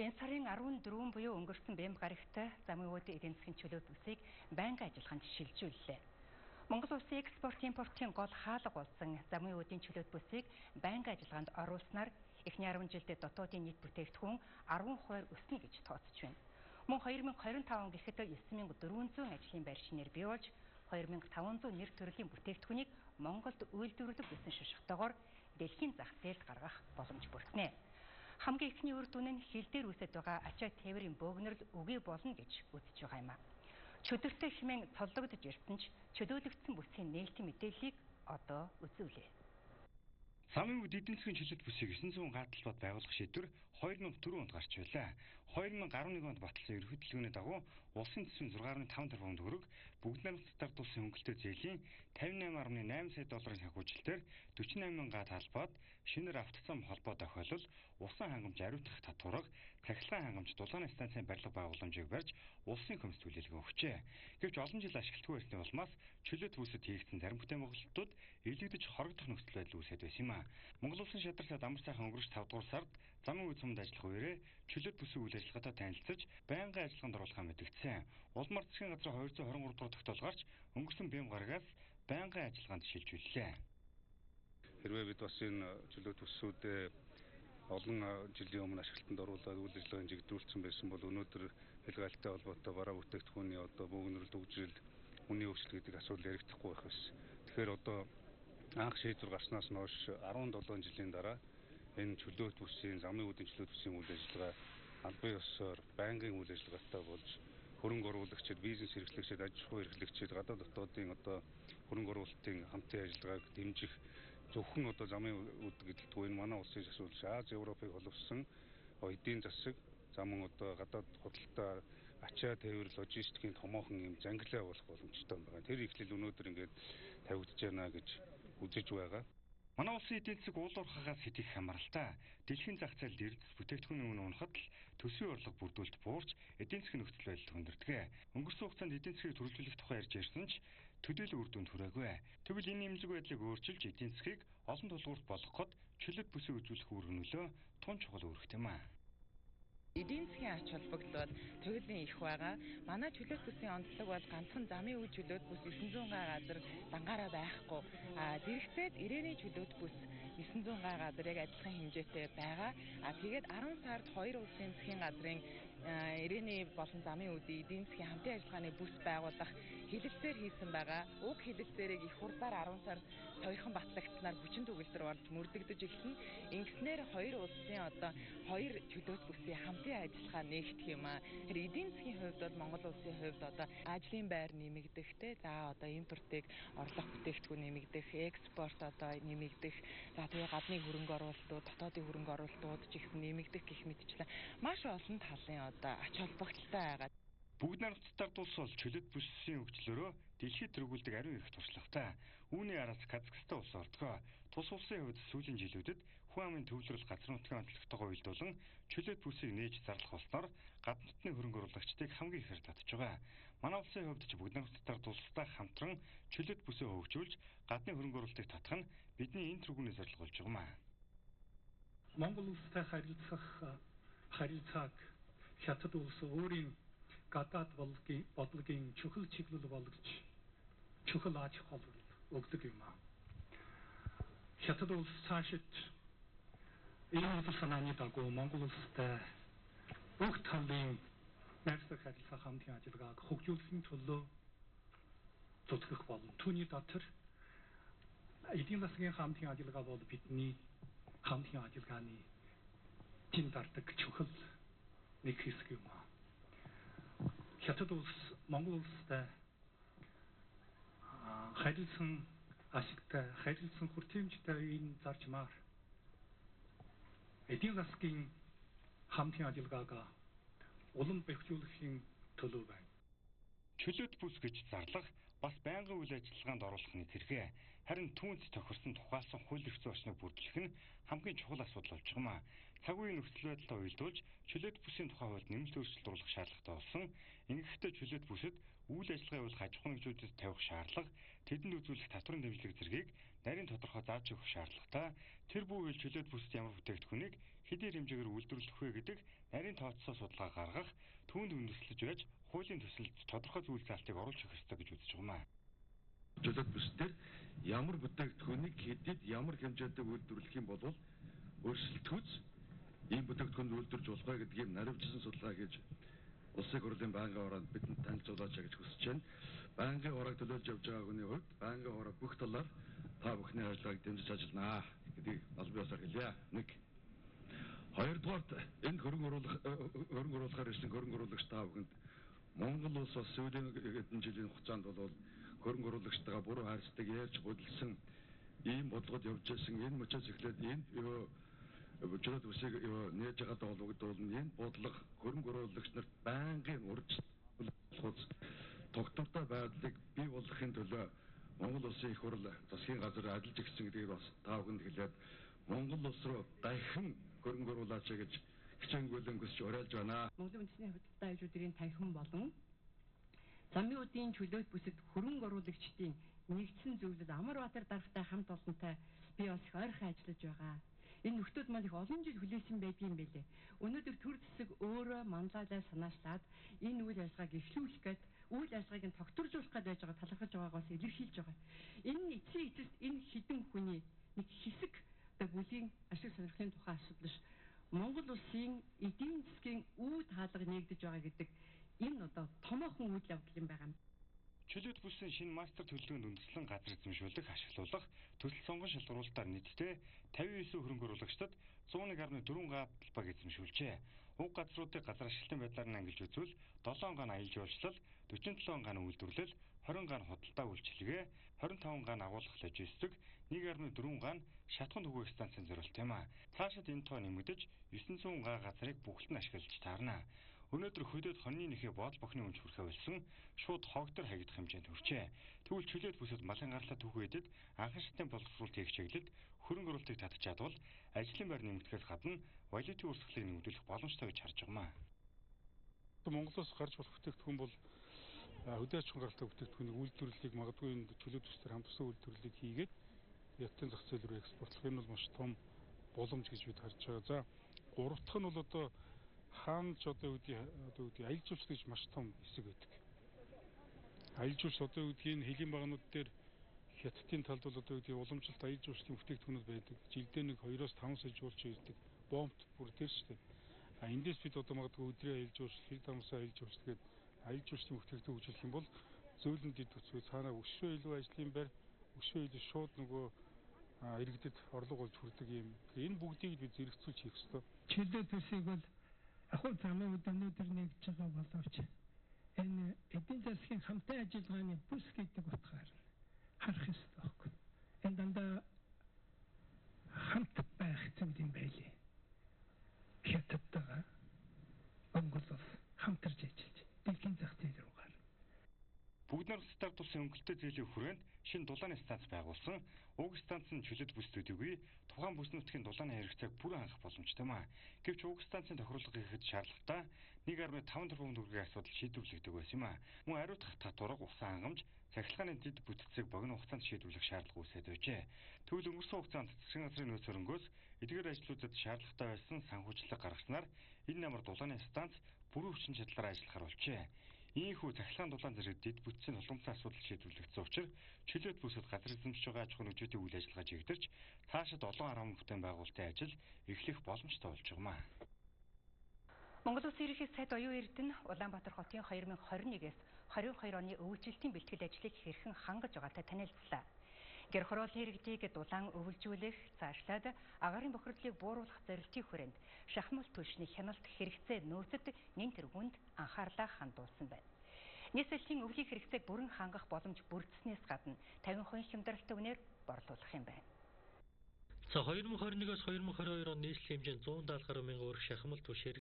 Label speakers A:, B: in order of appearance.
A: Энэ сарын 14 буюу өнгөрсөн бямб гарагтай замын үүдийн эдийн засгийн чөлөөт бүсийг байнгын ажиллагаанд шилжүүллээ. Монгол улсын экспорт импортын гол хаалга болсон замын үүдийн чөлөөт бүсийг байнгын ажиллагаанд оруулснаар эхний 10 жилдээ дотоодын нийт бүтээгдэхүүн 10% өснө гэж тооцож байна. Мөн 2025 он гэхэд 9400 ажлын байр шинээр бий болж 2500 нэр төрлийн бүтээгдэхүүнийг Монголд үйлдвэрлэх гэсэн шашигтойгоор дэлхийн зах зээлд гаргах боломж бүрдэнэ. Хамгийн ихний үр дүн нь хил дээр үүсэж байгаа ачаа тээврийн бөөгнөрл үгүй болно гэж үзэж байгаа юм а. Чөдөртэй хэмээн цоллогдож ирсэн ч чөлөөлөгдсөн бүсийн нээлтийн мэдээллийг одоо үзүүлээ.
B: Замын үд эдийн засгийн чөлөөт бүсийг 900 гааталбад байгуулах шийдвэр 2004 онд гарч байлаа. 2011 онд баталсан ерөнхий дэлгүүрийн дагуу улсын төсвийн 6.5 тэрбум төгрөг бүгд найрамдах дулсын хөнгөлөлтөө зээлийн 58.8 сая долларын санхүүжилтээр 48 мянган гааталбад шинээр автозам холбоо тохиолол, усан хангамж ариутгах татварга, цахилгаан хангамж дулааны станцын барилга байгууламжийг барьж улсын комисс төлөвлөгөө өгчээ. Гэвч олон жил ашиглалтгүй байсны улмаас чөлөөт бүсэд хийгдсэн зарим бүтээн байгуулалтууд илэгдэж хорогдох нөхцөл байдал үүсэж байсан юм а. Монгол улсын шадарсаа амар сайхан өнгөрч 5 дугаар сард замын үе цомд ажиллах үеэрээ чөлөөт бүсийн үйл ажиллагаатай танилцсаж байнгын ажиллагаанд оруулахаа мэдгдсэн. Улмар засгийн газрын 223 дугаар тогтоол гарч өнгөрсөн бям гарагаас байнгын ажиллагаанд шилжүүллээ.
C: Хэрвээ бид бас энэ чөлөөт бүсүүдээ олон жилийн өмнө ашиглалтанд оруулаад үйл ажиллагааг жигдүүлсэн байсан бол өнөөдөр хязгаартай холбоотой бараа бүтээгдэхүүний бөөгнөрл төгжрөл үнийн хөгжил гэдэг асуудал яригдахгүй байх байсан. Тэгэхээр одоо анх шийдвэр гарснаас нь хойш 17 жилийн дараа энэ чөлөөт бүсийн замын үүдийн чөлөөт бүсийн үйл ажиллагаа албан ёсоор байнгын үйл ажиллагаатай болж хөрөнгө оруулагчид, бизнес эрхлэгчид, аж ахуй эрхлэгчид, гадаад дотоодын хөрөнгө оруулалтын хамтын ажиллагааг дэмжих зөвхөн замын үүд гэдэгтгүй энэ манай улсын асуудал Аз Европыг холбосон эдийн засаг замун гадаад худалдаа ачаа тээвэр логистикийн томоохон юм зангилаа болох боломжтой байгаа. Тэр ихлэл өнөөдөр ингээд тавигдж байна гэж үзэж байгаа.
B: Манай улсын эдийн засаг уул уурхаагаас хэд их хамааралтай. Дэлхийн зах зээлд эрдэс бүтээгдэхүүний үнэ унахад л төсвийн орлого бүрдүүлэлт буурч эдийн засгийн нөхцөл байдал хүндэрдэг. Өнгөрсөн хугацаанд эдийн засгийг төрөлжүүлэх тухай ярьж ирсэн ч төдийлөн үр дүнд хүрээгүй. Тэгвэл энэ имзэг байдлыг өөрчилж эдийн засгийг олон тулгуурт болгоход чөлөөт бүсийг үзүүлэх үр нөлөө тун чухал үүрэгт юм а.
D: Эдийн засгийн ач холбогдол туйлын их байгаа. Манай чөлөөт бүсийн онцлог бол ганцхан замын үе чөлөөт бүс 900 га газар дангаараа байхгүй. Зэрэгцээд ирээний чөлөөт бүс 900 га газар яг адилхан хэмжээтэй байгаа. Тэгээд 10 сард хоёр улсын засгийн газрын ирээний болон замын үеийн эдийн засгийн хамтын ажиллагааны бүс байгуулах хэлэлцээр хийсэн байгаа. Уг хэлэлцээрийг их хурлаар 10 сард сойрхон батлагдсанаар хүчин төгөлдөр болж мөрдөгдөж эхэлнэ. Ингэснээр хоёр улсын хоёр чөлөөт бүсийн хамтын ажиллагаа нээгдэх юм аа. Тэр эдийн засгийн хувьд бол Монгол улсын хувьд ажлын байр нэмэгдэхтэй. Импортыг орлох бүтээгдэхүүн нэмэгдэх, экспорт нэмэгдэх. Тэгээ гадны хөрөнгө оруулалтууд, дотоодын хөрөнгө оруулалтууд ч их нэмэгдэх гэх мэтчлэн маш олон талын ач холбогдолтой байгаа.
B: Бүгд найрамдах улс бол чөлөөт бүсийн хөгжлөөрөө дэлхийд тэргүүлдэг ариун эрх туршлагатай. Үүний араас Казахстан улс ордог. Тус улсын хувьд сүүлийн жилүүдэд хүн амын төвлөрөл газар нутгийн онцлогтойгоо уялдуулан чөлөөт бүсийг нээж зарлах болсноор гадны нутгийн хөрөнгө оруулагчдыг хамгийн ихээр татж байгаа. Манай улсын хувьд ч бүгд найрамдах улстай хамтран чөлөөт бүсээ хөгжүүлж гадны хөрөнгө оруулалтыг татах нь бидний энэ тэргүүний зорилго болж байгаа юм аа.
E: Монгол улстай харилцааг хятад улс өөрийн гадаад бодлогын чухал чиглэл болгож чухал аж холбогдол өгдөг юм аа. Хятад улс цаашид энэ санааны дагуу Монгол улстай бүх талын найрсаг харилцаа хамтын ажиллагааг хөгжүүлэхийн төлөө зүтгэх болно. Түүний дотор эдийн засгийн хамтын ажиллагаа бол бидний хамтын ажиллагааны тэн дардаг чухал нэг хэсэг юм аа. Хятад улс Монгол улстай харилцан ашигтай, харилцан хүртээмжтэй энэ зарчмаар эдийн засгийн хамтын ажиллагаагаа улам бэхжүүлэхийн төлөө байна.
B: Чөлөөт бүс гэж зарлах бас байнгын үйл ажиллагаанд оруулах нэг хэрэгэ. Харин түүнд тохирсон тухайлсан хууль эрх зүйн орчныг бүрдүүлэх нь хамгийн чухал асуудал болж байгаа юм. Цаг үеийн нөхцөл байдалтай уялдуулж чөлөөт бүсийн тухай хуульд нэмэлт өөрчлөлт оруулах шаардлагатай болсон. Ингэхдээ чөлөөт бүсэд үйл ажиллагаа явуулах аж ахуйн нэгжүүдэд тавих шаардлага, тэдэнд үзүүлэх татварын дэмжлэг зэргийг нарийн тодорхой зааж өгөх шаардлагатай. Тэр бүвэл чөлөөт бүсэд ямар бүтээгдэхүүнийг хэдийн хэмжээгээр үйлдвэрлэх вэ гэдэг нарийн тооцоо судалгаа гаргах, түүнд үндэслэж байж хуулийн төсөлд тодорхой зүйл заалтыг оруулж өгөх ёстой гэж үзэж байгаа юм.
F: Чөлөөт бүс дээр ямар бүтээгдэхүүнийг хэдийд ямар хэмжээтэй үйлдвэрлэх юм бол өөрчлөлтгүйц ийм бүтээгдэхүүн үйлдвэрлэж болох вэ гэдгийг наривчлан судалгаа хийж улсын хурлын байнгын хороонд бидэнд танилцуулаач гэж хүсэж байна. Байнгын хороог төлөөлж явж байгаа хүний хувьд байнгын хороо бүх талаар та бүхний ажиллагааг дэмжиж ажилланаа гэдгийг албан ёсоор хэлье. 1. Хоёрдугаарт энэ хөрөнгө оруулахаар ирсэн хөрөнгө оруулагч та бүхэнд Монгол улс бас сүүлийн хэдэн жилийн хугацаанд бол хөрөнгө оруулагчтайгаа буруу харьцдаг ярьж хөдөлсөн ийм бодлогод явж ирсэн энэ мөчөөс эхлээд энэ чөлөөт бүсийг нээж байгаа холбогдуулна энэ бодлого хөрөнгө оруулагч нарт байнгын урьдчилан тогтвортой байдлыг бий болгохын төлөө Монгол улсын их хурл засгийн газар ажиллаж ирсэн гэдгийг бас та бүхэнд хэлээд Монгол улс руу дахин хөрөнгө оруулаач гэж хичээнгүйлэн хүсч уриалж байна.
G: Монголын үндэсний худалдаа аюулуудын танхим болон замын үдийн чөлөөт бүсэд хөрөнгө оруулагчдын нэгдсэн зөвлөлд Амарбаатар даргатай хамт олонтой би бас их ойрхон ажиллаж байгаа. Энэ нөхдүүд маань их олон жил хүлээсэн байдгийн байлээ. Өнөөдөр төр засаг өөрөө манлайлал санаачлаад энэ үйл ажиллагааг эхлүүлэх гээд үйл ажиллагааг нь тогтворжуулах гээд байж байгаа талархаж байгаагаас илэрхийлж байгаа. Энэ эцсийн эцэст энэ хідэн хүний нэг хэсэг бүлийн ашиг сонирхлын тухай асуудал ш. Монгол улсын эдийн засгийн үе хаалга нэгдэж байгаа гэдэг энэ одоо томоохон үйл явдал юм байгаа юм.
B: Чөлөөт бүсийн шинэ мастер төлөвлөгөөнд үндэслэн газар эзэмшүүлэх, ашиглуулах, төсөл сонгон шалгаруулалтаар нийтдээ 59 хөрөнгө оруулагчдад 101.4 га талбайг эзэмшүүлжээ. Уг газруудыг газар ашиглалтын байдлаар нь ангилж үзвэл 7 га нь аялал жуулчлал, 47 га нь үйлдвэрлэл, 20 га нь худалдаа үйлчилгээ, 25 га нь агуулгах логистик, 1.4 га нь шатхуун түгээх станцын зориулт юм а. Цаашид энэ тоо нэмэгдэж 900 га газрыг бүгд нь ашиглаж таарна. Өнөөдөр хөдөөд хоньны нэхээ боол бохны үнж хүрэхээ болсон шууд хогдор хагидах хэмжээнд хүрчээ. Тэгвэл чөлөөт бүсэд малын гарлаа түүхээдэд анхан шатны боловсруулалт хийх чиглэлд хөрөнгө оруулалтыг татах чадвал ажлын байр нэмэгдэхээс гадна валютын өрсөлдөлийг нэмэгдүүлэх боломжтой гэж харж байгаа юм.
C: Монголоос гарч болох бүтээгдэхүүн бол хөдөө аж ахуйн гаралтай бүтээгдэхүүнийг үйлдвэрлэлийг магадгүй энэ чөлөөт бүсээр хамтсан үйлдвэрлэлийг хийгээд ядтын зах зээл рүү экспортлох энэ бол маш том боломж гэж бид харж байгаа. За гурав дахь нь бол одоо хаанч одоо үүдий аялал жуулчлал гэж маш том хэсэг байдаг. Аялал жуулчлал одоо үүдийн хэлийн багнууд дээр хятадын талд бол одоо үүдий уламжлалт аялал жуулчлалын бүтээгдэхүүнүүд байдаг. Жилдээ нэг 2-5 сая жуулч ирдэг. Бомбт бүр тэр шүү дээ. Эндээс бид одоо магадгүй өдрийн аялал жуулчлал, хил дамсаа аялал жуулчлал гэдэг аялал жуулчлалын бүтээгдэхүүн хөгжүүлэх юм бол зөөлөн дэд үсгүй цаанаа өшөө илүү ажлын байр, өшөө илүү шууд нөгөө иргэдэд орлого болж хүрдэг юм. Энэ бүгдийг бид зэрэгцүүлж хийх ёстой.
E: Чөлөөт бүсийг бол ахуй замын өнөөдөр нэгдэж байгаа боловч энэ эдийн засгийн хамтын ажиллагааны бүс гэдэг утгаар харах ёстой байхгүй. Энэ дандаа хамт байх зүйл юм байлээ. Хятадтайгаа Монгол улс хамтарч ажиллаж дэлхийн зах зээл рүү гар.
B: Бүгд найрамд стартуулсан өнгөлтөө зээлийн хүрээнд шинэ дулааны станц байгуулсан. Уг станц нь чөлөөт бүс төдийгүй тухайн бүс нутгийн дулааны хэрэгцээг бүрэн хангах боломжтой юм а. Гэвч уг станцын тохируулга хийхэд шаардлагатай 1.5 тэрбум төгрөгийн асуудал шийдвэрлэгдэх байсан юм а. Мөн ариутгах татварга, усан хангамж, цахилгааны дэд бүтцийг богино хугацаанд шийдвэрлэх шаардлага үүсээд байжээ. Тэгвэл өнгөрсөн хугацаанд засгийн газрын нөөц хөрөнгөөс эдгээр ажлуудад шаардлагатай байсан санхүүжилт гаргаснаар энэ намар дулааны станц бүрэн хүчин чадлаараа ажиллахаар болжээ. Ийхүү цахилгаан дулаан зэрэг дэд бүтцийн тулгымцсан асуудал шийдвэрлэгдсэн учраас чөлөөт бүсэд газар эзэмшиж байгаа аж ахуйн нэгжүүдийн үйл ажиллагаа чигдэрч цаашид олон арга бүтээн байгуулалтын ажил эхлэх боломжтой болж байгаа юм.
A: Монгол Улсын ерөнхий сайд Оюун Эрдэнэ Улаанбаатар хотын 2021-с 22 оны өвөлжилтийн бэлтгэл ажлыг хэрхэн хангаж байгаатай танилцлаа. Гэр хорооллын иргэдийг дулаан өвөлжүүлэх, цаашлаад агаарын бохирдлыг бууруулах зорилтын хүрээнд шахмал түлшний хяналт хэрэгцээ нөөцөд нэн тэргуунд анхаарлаа хандуулсан байна. Нийслэлийн өвлийн хэрэгцээг бүрэн хангах боломж бүрдснээс гадна 50% хямдралтай үнээр борлуулах юм байна.
H: За 2021-с 2022 он нийслэлийн хэмжээнд 170 гаруй мянган өрх шахмал түлш